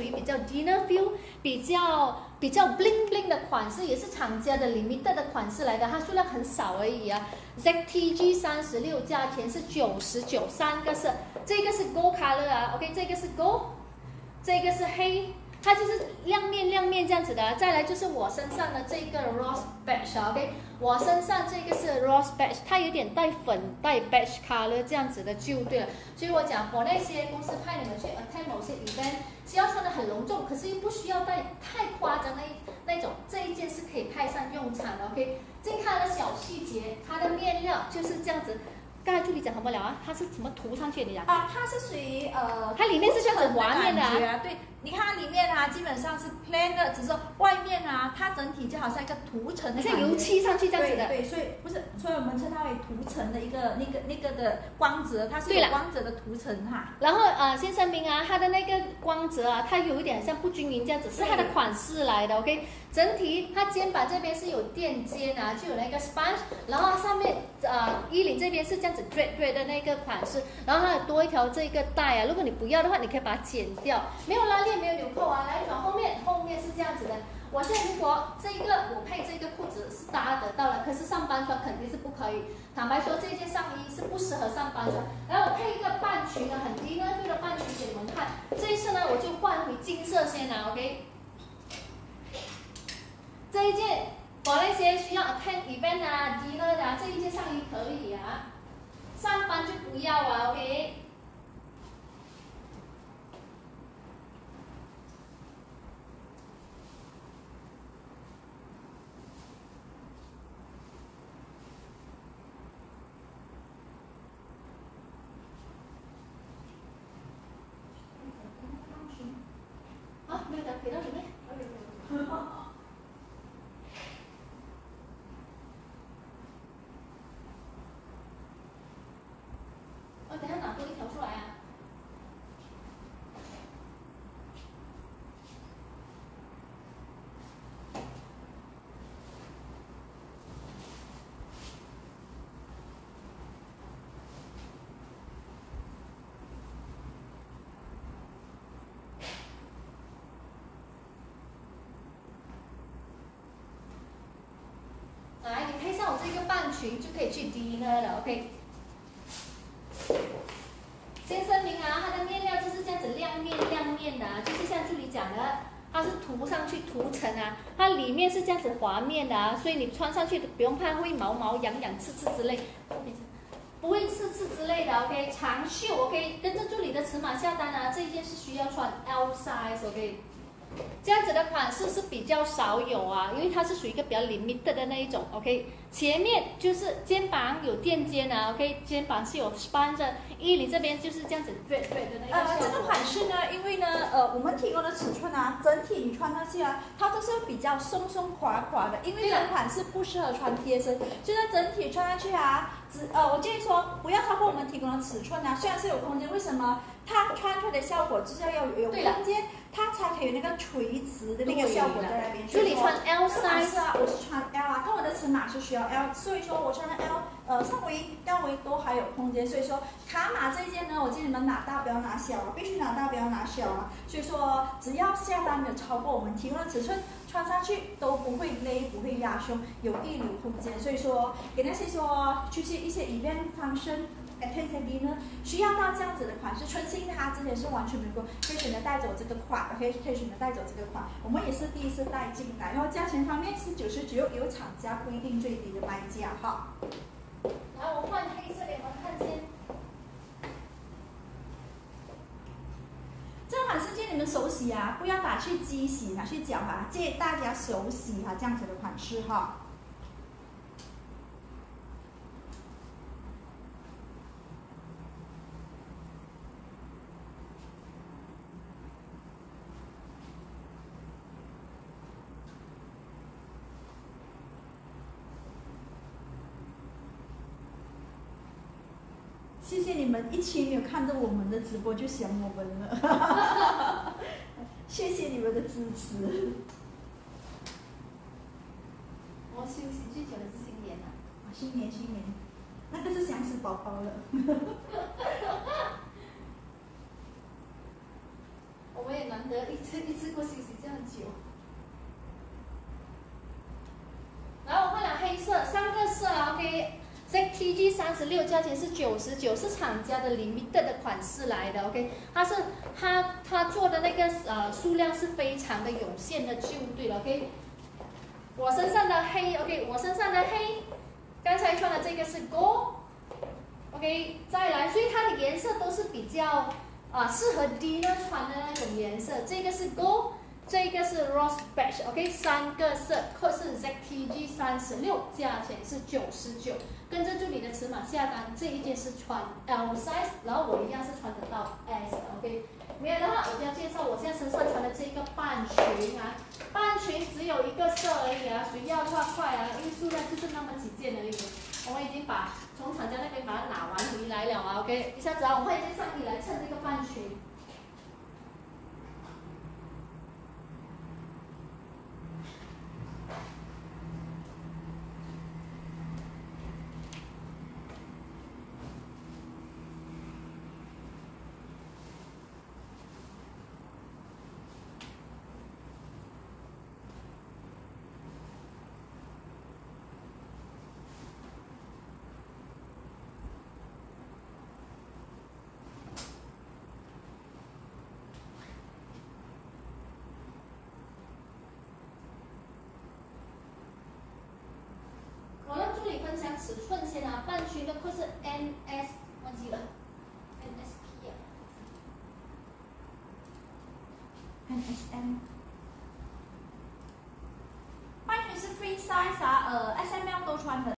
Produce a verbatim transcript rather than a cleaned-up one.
属于比较 dinner feel， 比较比较 bling bling 的款式，也是厂家的 limited 的款式来的，它数量很少而已啊。Z T G 三十六，价钱是九十九，三个色，这个是 gold color 啊 ，OK， 这个是 gold， 这个是黑。 它就是亮面亮面这样子的，再来就是我身上的这个 rose beige OK， 我身上这个是 rose beige， 它有点带粉带 beige color 这样子的就对了。所以我讲，我那些公司派你们去 attend 某些 event， 只要穿的很隆重，可是又不需要带太夸张那一那种，这一件是可以派上用场的 OK。再看它的小细节，它的面料就是这样子。 刚才助理讲什么了啊？它是什么涂上去的呀？ 啊，它是属于呃， 它里面是这样子滑面的啊。对，你看它里面啊，基本上是 plain 的，只是外面啊，它整体就好像一个涂层的， 像油漆上去这样子的。 对对，所以不是，所以我们称它为涂层的一个那个那个的光泽，它是有光泽的涂层哈。 然后呃，先声明啊，它的那个光泽啊，它有一点像不均匀这样子，是它的款式来的 ，OK。整体它肩膀这边是有垫肩啊，就有那个 sponge， 然后上面呃衣领这边是这样子 drape drape 的那个款式，然后它有多一条这个带啊，如果你不要的话，你可以把它剪掉，没有拉链，没有纽扣啊。来转后面，后面是这样子的。我现在如果这个我配这个裤子是搭得到的，可是上班穿肯定是不可以。坦白说，这件上衣是不适合上班穿。然后我配一个半裙啊，很低呢对的半裙给你们看。这一次呢，我就换回金色先啦 ，OK。 这一件，我那些需要 attend event 啊、dinner 啊，这一件上衣可以啊，上班就不要啊 ，OK。啊，没有的，给到里面。我等下拿多一条出来啊。来，你配上我这个半裙就可以去 dinner 了 ，OK。 先声明啊，它的面料就是这样子亮面亮面的、啊，就是像助理讲的，它是涂上去涂层啊，它里面是这样子滑面的啊，所以你穿上去不用怕会毛毛痒痒刺刺之类，不会刺刺之类的 ，OK。长袖 OK， 跟着助理的尺码下单啊，这一件是需要穿 L size OK。 这样子的款式是比较少有啊，因为它是属于一个比较 limited 的那一种 ，OK。前面就是肩膀有垫肩啊 ，OK， 肩膀是有 span 的，衣领这边就是这样子 drape drape 的那个。 呃，这个款式呢，因为呢，呃，我们提供的尺寸啊，整体你穿上去啊，它都是比较松松垮垮的，因为这款式不适合穿贴身，就是整体穿上去啊，只呃，我建议说不要超过我们提供的尺寸啊，虽然是有空间，为什么？它穿出来的效果就是要有有空间，它才可以有那个垂直的那个效果在那边。 这里穿 L size 啊，我是穿 L 啊，看我的尺码是需要 L， 所以说我穿的 L， 呃，上围、腰围都还有空间，所以说卡码这一件呢，我建议你们拿大不要拿小啊，必须拿大不要拿小啊。所以说只要下单没有超过我们提供的尺寸，穿上去都不会勒，不会压胸，有溢流空间。所以说给那些说出席一些 event function。 attend dinner 需要到这样子的款式，春兴它之前是完全没有过，可以选择带走这个款 ，OK， 可以选择带走这个款，我们也是第一次带进来，然后价钱方面是九十九，有厂家规定最低的卖价哈。 来，我换黑色给你们看先。 这款是建议你们手洗啊，不要打去机洗，拿去搅啊，建议大家手洗哈、啊，这样子的款式哈。谢谢你们一期没有看到我们的直播就想我们了，谢谢你们的支持。 我休息最久的是新年了、 啊，新年新年，那个是想死宝宝了。 我们也难得一次一次过休息这样久。然后我换了黑色，三个色啊 ，OK。Z T G 三十六价钱是九十九，是厂家的 limited 的款式来的 ，OK。它是它它做的那个呃数量是非常的有限的，就对了 ，OK。我身上的黑 ，OK， 我身上的黑，刚才穿的这个是 gold，OK， 再来，所以它的颜色都是比较啊适合 dinner 穿的那种颜色，这个是 gold。这个是 Rose Beige，OK， 三个色，或是 Z T G 三十六，价钱是九十九。跟着助理的尺码下单，这一件是穿 L size， 然后我一样是穿得到 S，OK。没有的话，我就要介绍我现在身上穿的这个半裙啊，半裙只有一个色而已啊，谁要的话快啊，因为数量就是那么几件而已。我们已经把从厂家那边把它拿完回来了啊 ，OK。一下子啊，我换一件上衣来衬这个半裙。我让助理分享尺寸先啊，半裙的裤是 M S， 忘记了 ，M S P 啊 ，M S M。半裙是 free size 啊